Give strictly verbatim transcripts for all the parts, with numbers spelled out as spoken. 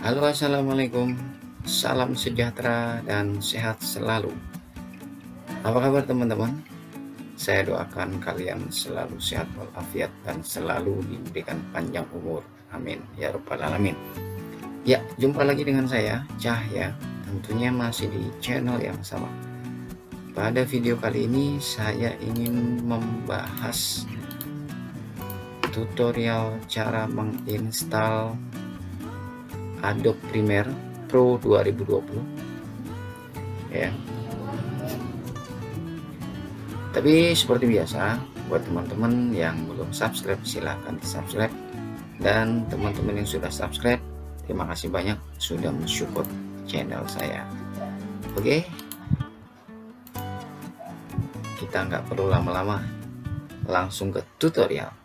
Halo, assalamualaikum, salam sejahtera dan sehat selalu. Apa kabar teman-teman? Saya doakan kalian selalu sehat walafiat dan selalu diberikan panjang umur, amin ya rabbal alamin. Ya, jumpa lagi dengan saya Cahya, tentunya masih di channel yang sama. Pada video kali ini saya ingin membahas tutorial cara menginstal Adobe Premiere Pro dua ribu dua puluh ya. Tapi seperti biasa, buat teman-teman yang belum subscribe silahkan di subscribe, dan teman-teman yang sudah subscribe terima kasih banyak sudah mensupport channel saya. Oke, kita nggak perlu lama-lama, langsung ke tutorial.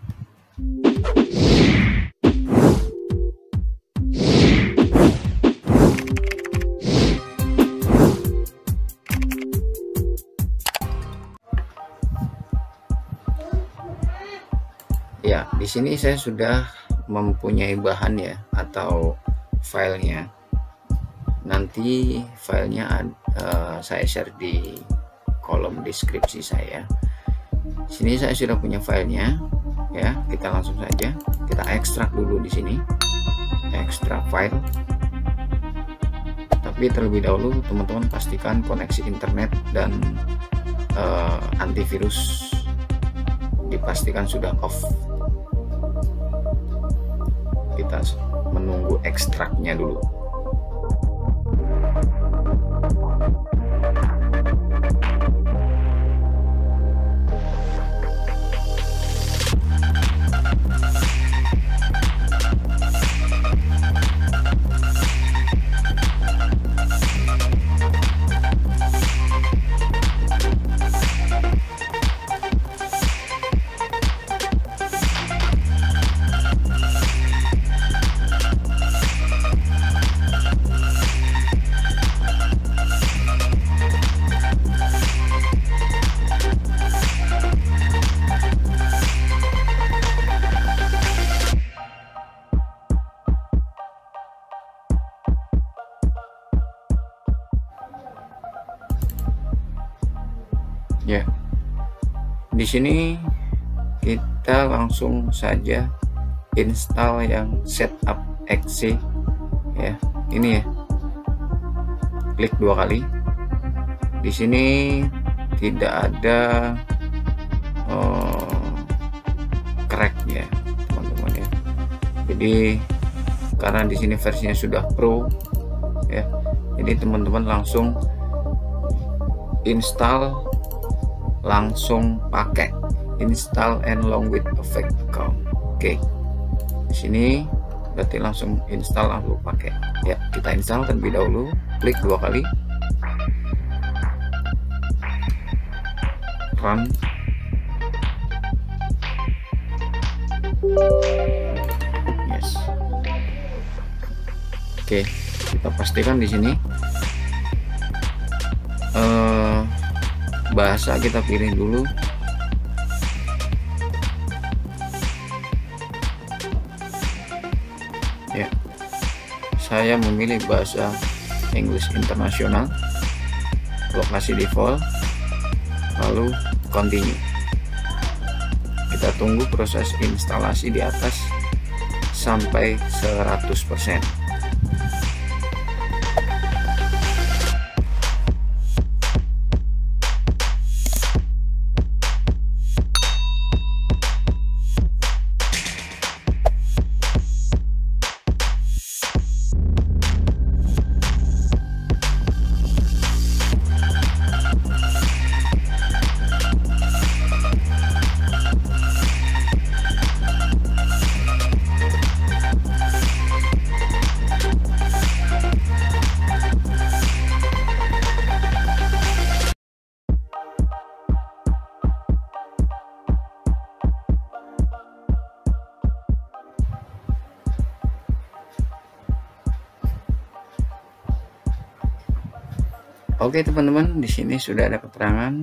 Ya, di sini saya sudah mempunyai bahan ya, atau filenya. Nanti filenya uh, saya share di kolom deskripsi saya. Sini saya sudah punya filenya ya. Kita langsung saja kita ekstrak dulu di sini, ekstrak file. Tapi terlebih dahulu teman-teman pastikan koneksi internet dan uh, antivirus dipastikan sudah off. Kita menunggu ekstraknya dulu. Ya, di sini kita langsung saja install yang setup exe ya. Ini ya, klik dua kali. Di sini tidak ada oh, crack ya teman-teman ya. Jadi karena di sini versinya sudah pro ya, jadi teman-teman langsung install, langsung pakai install and long with effect account. Oke, di sini berarti langsung install langsung pakai ya. Kita install terlebih dahulu, klik dua kali, run. Yes. Oke, kita pastikan di sini uh, bahasa kita pilih dulu. Ya, saya memilih bahasa English International, lokasi default, lalu continue. Kita tunggu proses instalasi di atas sampai seratus persen. Oke teman-teman, di sini sudah ada keterangan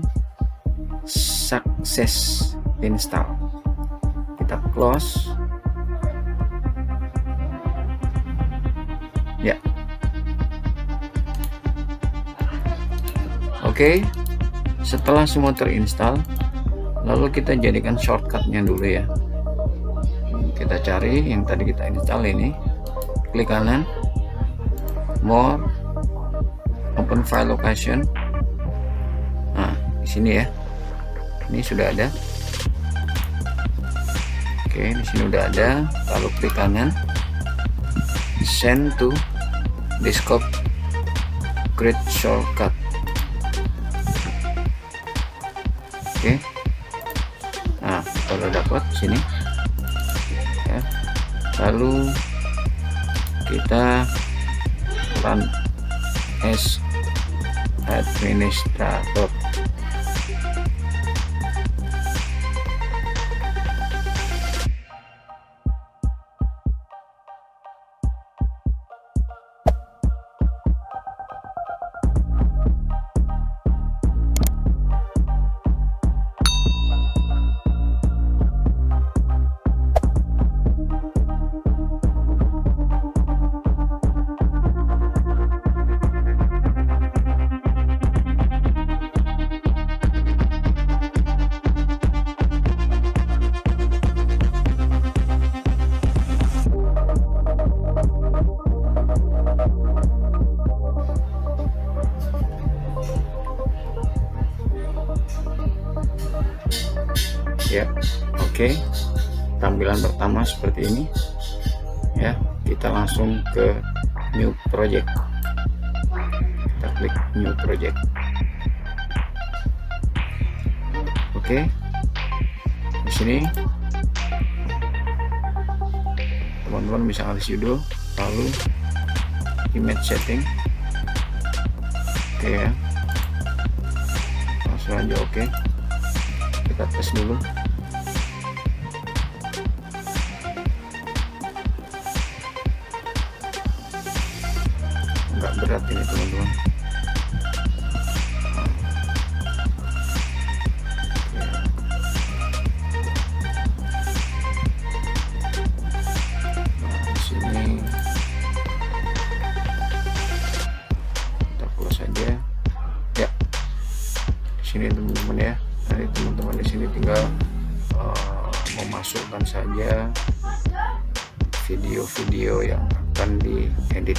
sukses install. Kita close. Ya. Oke, setelah semua terinstall, lalu kita jadikan shortcutnya dulu ya. Kita cari yang tadi kita install ini, klik kanan, more, open file location. Nah, di sini ya, ini sudah ada. Oke, di sini udah ada. Lalu klik kanan, send to desktop, create shortcut. Oke, nah kalau dapat sini ya, lalu kita run as administrator. Ya, oke, tampilan pertama seperti ini ya. Kita langsung ke new project, kita klik new project. Oke, di sini teman-teman bisa ngasih judul, lalu image setting. Oke ya, langsung aja. Oke, kita tes dulu. Nggak berat ini teman-teman. Nah, di sini kita close saja ya. Di sini teman-teman ya. Nanti teman-teman di sini tinggal uh, memasukkan saja video-video yang akan diedit.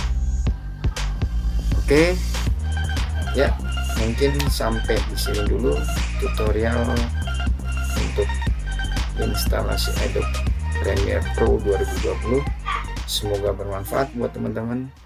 Oke, ya mungkin sampai di sini dulu tutorial untuk instalasi Adobe Premiere Pro dua ribu dua puluh. Semoga bermanfaat buat teman-teman.